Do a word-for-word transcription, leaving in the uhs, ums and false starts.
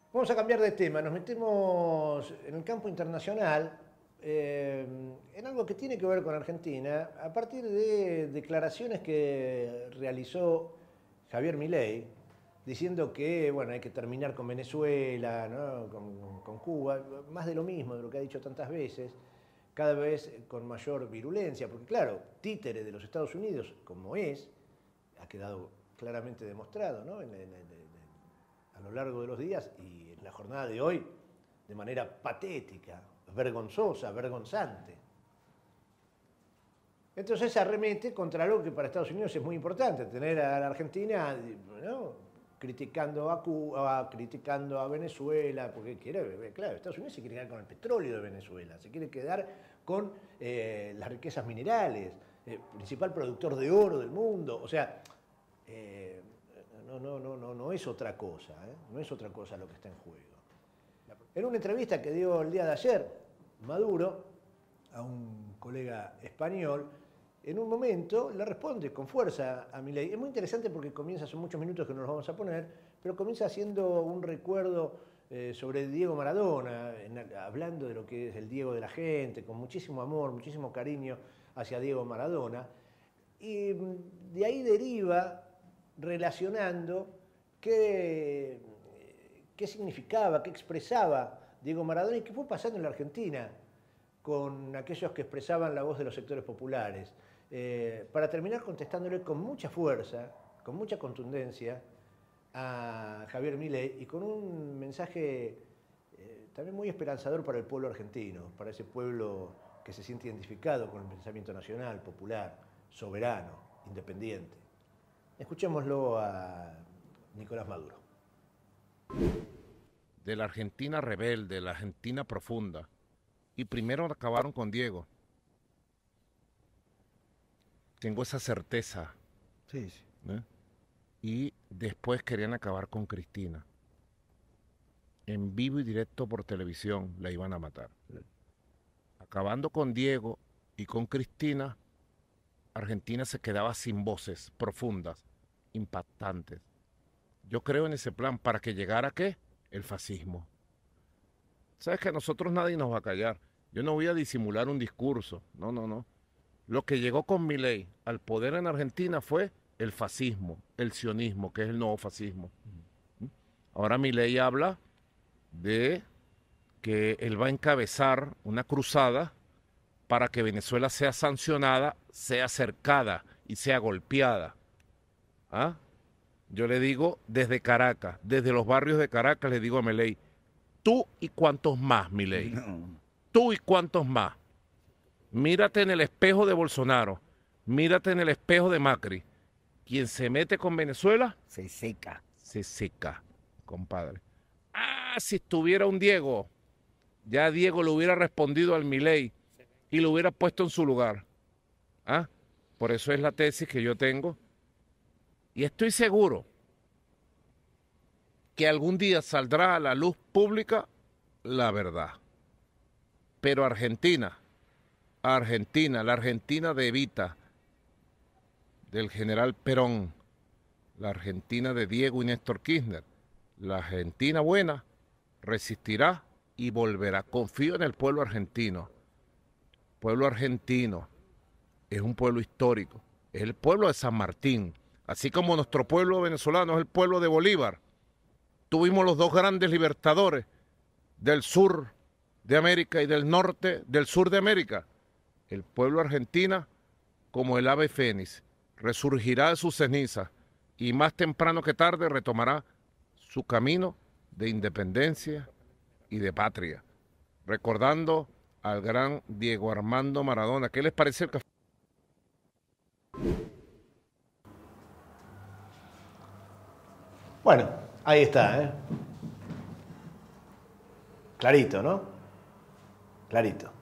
Vamos a cambiar de tema, nos metemos en el campo internacional, eh, en algo que tiene que ver con Argentina, a partir de declaraciones que realizó Javier Milei, diciendo que bueno, hay que terminar con Venezuela, ¿no? con, con Cuba, más de lo mismo, de lo que ha dicho tantas veces, cada vez con mayor virulencia, porque claro, títere de los Estados Unidos, como es, ha quedado claramente demostrado, ¿no? en, en, en, a lo largo de los días y en la jornada de hoy, de manera patética, vergonzosa, vergonzante. Entonces se arremete contra algo que para Estados Unidos es muy importante, tener a la Argentina, ¿no? criticando a Cuba, criticando a Venezuela, porque quiere, claro, Estados Unidos se quiere quedar con el petróleo de Venezuela, se quiere quedar con eh, las riquezas minerales, eh, principal productor de oro del mundo, o sea, eh, no, no, no, no, no es otra cosa, ¿eh? no es otra cosa lo que está en juego. En una entrevista que dio el día de ayer, Maduro, a un colega español, en un momento le responde con fuerza a Milei. Es muy interesante porque comienza, son muchos minutos que no los vamos a poner, pero comienza haciendo un recuerdo eh, sobre Diego Maradona, en, hablando de lo que es el Diego de la gente, con muchísimo amor, muchísimo cariño hacia Diego Maradona. Y de ahí deriva relacionando qué, qué significaba, qué expresaba Diego Maradona y qué fue pasando en la Argentina con aquellos que expresaban la voz de los sectores populares. Eh, para terminar contestándole con mucha fuerza, con mucha contundencia a Javier Milei y con un mensaje eh, también muy esperanzador para el pueblo argentino, para ese pueblo que se siente identificado con el pensamiento nacional, popular, soberano, independiente. Escuchémoslo a Nicolás Maduro. De la Argentina rebelde, la Argentina profunda. Y primero acabaron con Diego. Tengo esa certeza. Sí, sí. ¿eh? Y después querían acabar con Cristina. En vivo y directo por televisión la iban a matar. Sí. Acabando con Diego y con Cristina, Argentina se quedaba sin voces profundas, impactantes. Yo creo en ese plan para que llegara, ¿qué? El fascismo. Sabes que a nosotros nadie nos va a callar. Yo no voy a disimular un discurso. No, no, no. Lo que llegó con Milei al poder en Argentina fue el fascismo, el sionismo, que es el nuevo fascismo. Ahora Milei habla de que él va a encabezar una cruzada para que Venezuela sea sancionada, sea cercada y sea golpeada. ¿Ah? Yo le digo desde Caracas, desde los barrios de Caracas, le digo a Milei, tú y cuántos más, Milei. No. Tú y cuántos más. Mírate en el espejo de Bolsonaro, mírate en el espejo de Macri. Quien se mete con Venezuela, se seca. Se seca, compadre. Ah, si estuviera un Diego, ya Diego le hubiera respondido al Milei y lo hubiera puesto en su lugar. ¿Ah? Por eso es la tesis que yo tengo. Y estoy seguro que algún día saldrá a la luz pública la verdad. Pero Argentina, Argentina, la Argentina de Evita, del general Perón, la Argentina de Diego y Néstor Kirchner, la Argentina buena, resistirá y volverá. Confío en el pueblo argentino. Pueblo argentino es un pueblo histórico, es el pueblo de San Martín. Así como nuestro pueblo venezolano es el pueblo de Bolívar, tuvimos los dos grandes libertadores del sur de América y del norte del sur de América. El pueblo argentino, como el ave fénix, resurgirá de sus cenizas y más temprano que tarde retomará su camino de independencia y de patria. Recordando al gran Diego Armando Maradona. ¿Qué les parece el café? Bueno, ahí está, ¿eh? Clarito, ¿no? Clarito.